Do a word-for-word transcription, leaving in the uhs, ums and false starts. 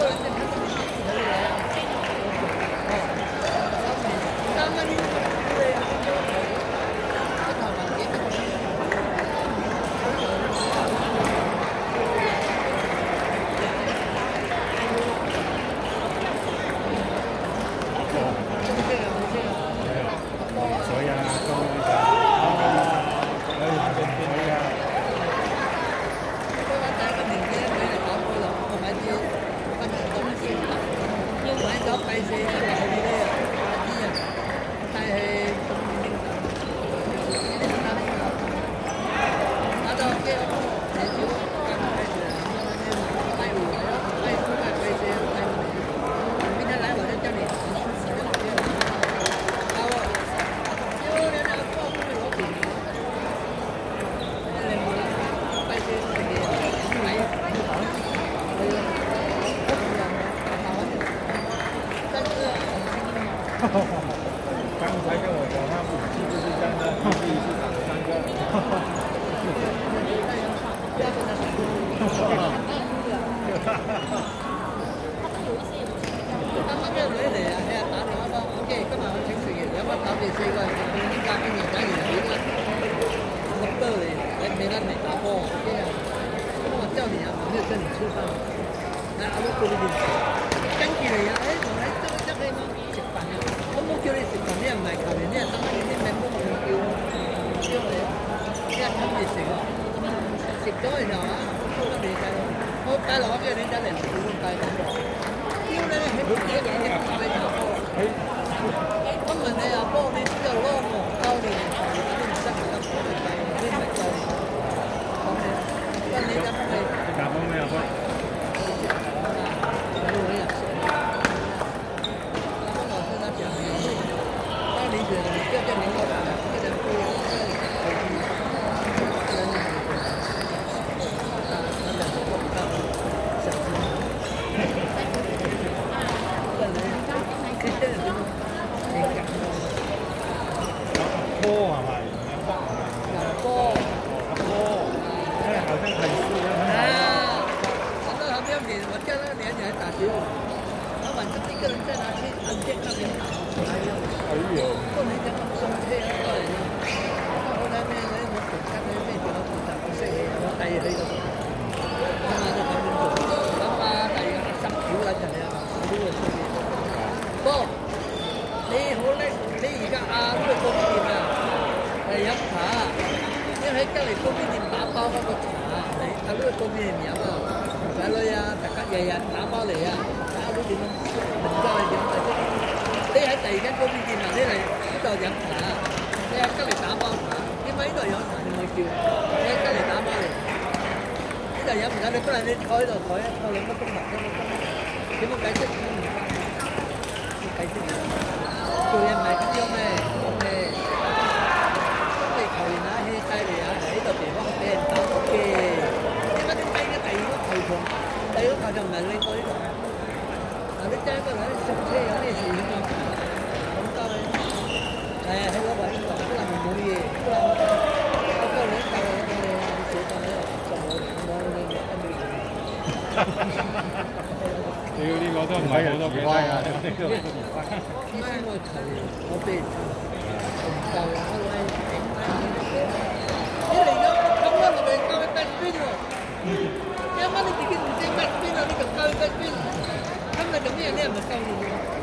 刚才跟我讲，他武器就是这样的，第一次打三个。 啱啱一女嚟啊，你啊打電話幫我，OK，今日我請食嘢，有乜打俾四個人，點解邊年打完幾粒？六個嚟，你未得嚟打波，OK 啊？咁我叫你啊，我沒有跟你吃飯，來阿叔過嚟點？跟住嚟啊，誒，同你執執起我食飯啊！我冇叫你食飯，你又唔係求人，你又等你啲命都冇叫，叫你，你又等住食喎，食咗然後啊，收得你計咯，我計落嘅你得嚟少咁計咁。叫你係冇嘢嘅，你打俾我。我問你阿波，你之後攞我教你，你唔識唔得我哋計，你唔係教我。咁你，咁你得咪？ 打波咩啊？波？ 有人入水。打波老師他講的，當你覺得你不要叫你過來，這個不要，這個手機，這個人啊，他兩個不到小心。 波係咪？ 波， 波，因為好像很濕啊。 我到旁邊點，我叫那個年輕人打球，他晚上一個人在那去按鍵那邊打，哎呦， 哎呦， 過年就咁鬆車啊！後來咩咧？我突然間咧咩電腦負責我識嘅，我第二去到，咁啊就咁樣做，咁啊第二個十條嗰陣啊，我都會出嘅。波，你好叻，你而家啊呢個高邊店啊，係飲茶，你喺隔離高邊店打包嗰個茶，你啊呢個高邊店飲啊，仔女啊，大家日日打包嚟啊，睇下都點樣，唔該你點解？你喺第二間高邊店啊，你嚟呢度飲茶，你喺隔離打包茶，點解呢度有茶你冇叫？你喺隔離打包嚟，呢度飲唔飲？你不然你坐喺度坐一坐兩個鐘頭，兩個鐘頭，點樣解釋？解釋做嘢唔係咁樣咩 ？OK， 咁你球員啊，氣勢嚟啊，喺呢度地方俾人打 OK。點解你低嘅第二個球場，第二個球場唔係你過呢度？嗱，你揸個嚟上車有咩事咁啊？咁多你誒喺嗰位度，可能冇嘢，可能我個人教我哋你寫到喺度就冇冇你嘅一秒。 屌呢個都唔係好多幾威啊！呢個呢個我球我俾唔夠，我係頂低你嚟咗咁多落嚟教佢得邊喎？有乜你自己唔識得邊啊？你就教佢得邊？今日做咩？你係咪教練？